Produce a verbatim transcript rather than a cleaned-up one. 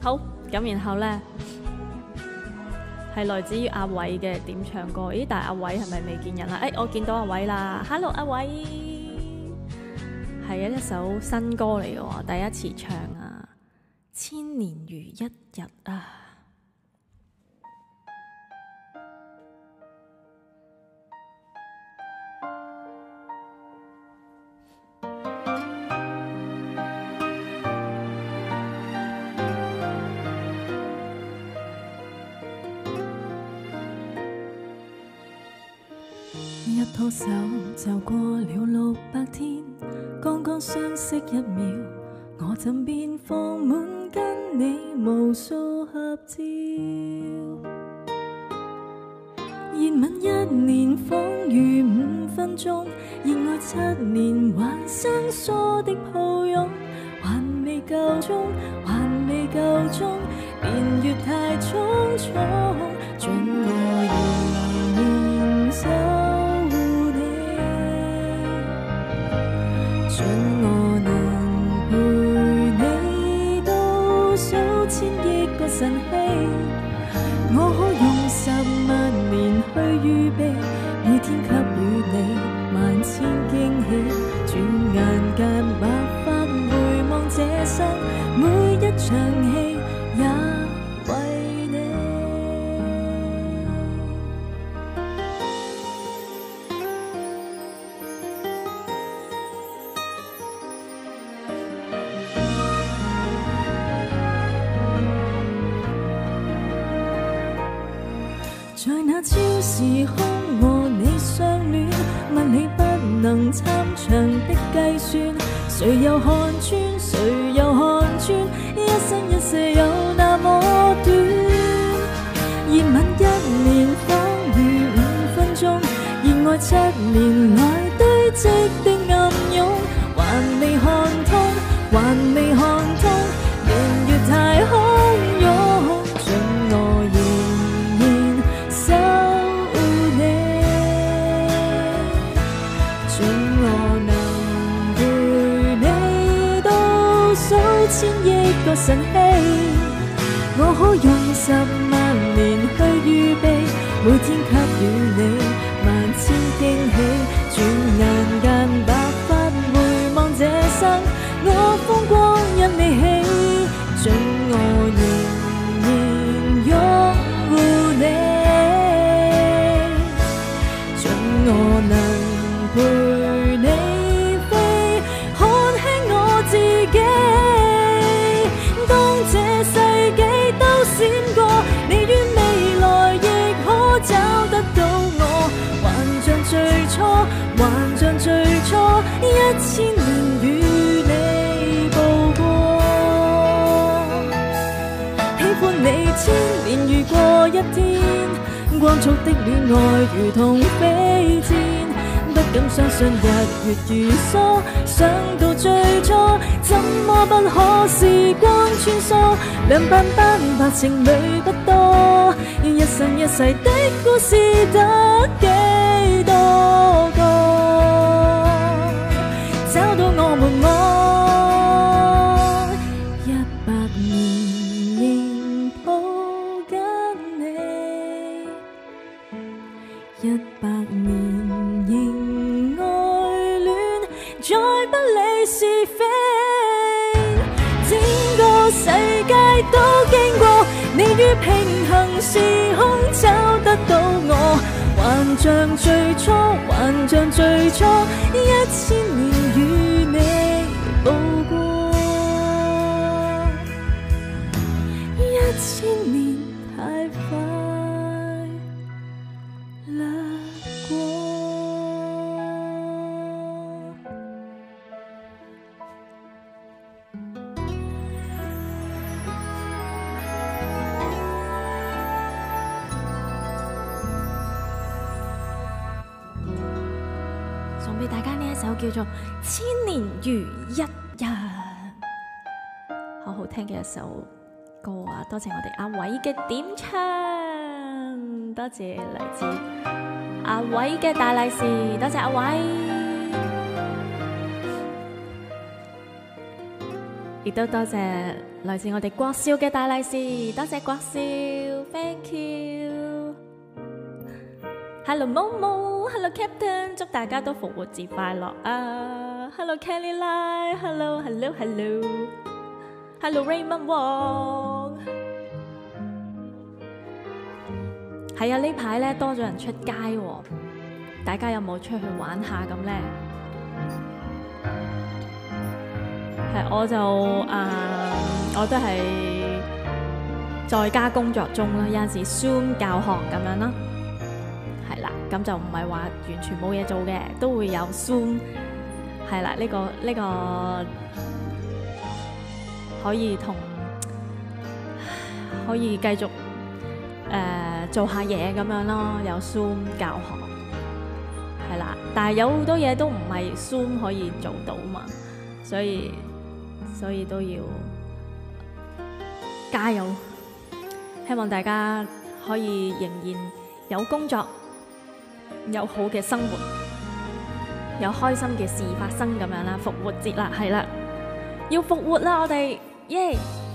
好，咁然後呢，係來自於阿偉嘅點唱歌。咦，但係阿偉係咪未見人啦？誒，我見到阿偉啦 ，Hello 阿偉，係一首新歌嚟嘅喎，第一次唱啊，千年如一日啊。 一拖手就過了六百天，剛剛相識一秒，我枕邊放滿跟你無數合照。熱吻一年仿如五分鐘，熱愛七年還生疏的抱擁，還未夠鐘，還未夠鐘，年月太匆匆，准我仍然守護你，准我能陪你到數千億個晨曦，我可用十萬年去預備，每天給予你萬千驚喜，轉眼間白髮回望這生每一場戲，也為你。在那超時空和你相戀，物理不能參詳的計算，誰又看穿，誰又看穿，一生一世有那麼短。熱吻一年仿如五分鐘，熱愛七年來堆積的暗湧，還未看通，還未看通，年月太洶湧，准我仍然守護你，准我能陪你到數千億個晨曦，我可用十萬年去預備，每天給予你萬千驚喜，轉眼間白髮回望這生，我風光因你起，准我仍然擁護你，准我能陪你飛，看輕我自己。當這世紀都閃過，你於未來亦可找得到我，還像最初，還像最初，一千年與你步過，喜歡你千年如過一天，光速的戀愛如同飛箭，不敢相信日月如梭，想到最初，怎麼不可時光穿梭，兩鬢斑白情侶不多，一生一世的故事得幾多個，找到我們我一百年仍抱緊你，一百年仍愛戀，再不理是非，整個世界都經過，你於平行時空找得到我，還像最初，還像最初，一千年與你步過，一千年太快掠過。 送俾大家呢一首叫做《千年如一日》，好好聽嘅一首歌啊！多謝我哋阿偉嘅點唱，多謝嚟自阿偉嘅大利是，多謝阿偉。 亦都多謝來自我哋國少嘅大利是，多謝國少 ，thank you。Hello Momo，Hello Captain，祝大家都復活節快樂啊 ！Hello Kelly Lai，Hello Hello Hello，Hello Raymond Wong。係啊，呢排咧多咗人出街喎，大家有冇出去玩下咁咧？係，我就誒、呃，我都係在家工作中啦，有陣時 Zoom 教學咁樣啦，係啦，咁就唔係話完全冇嘢做嘅，都會有 Zoom，係啦，呢、呢個呢、呢個可以同可以繼續誒、呃、做下嘢咁樣咯，有 Zoom 教學，係啦，但係有好多嘢都唔係 Zoom 可以做到嘛，所以。所以都要加油，希望大家可以仍然有工作，有好嘅生活，有開心嘅事發生咁樣啦。復活節啦，係啦，要復活啦，我哋耶！Yeah!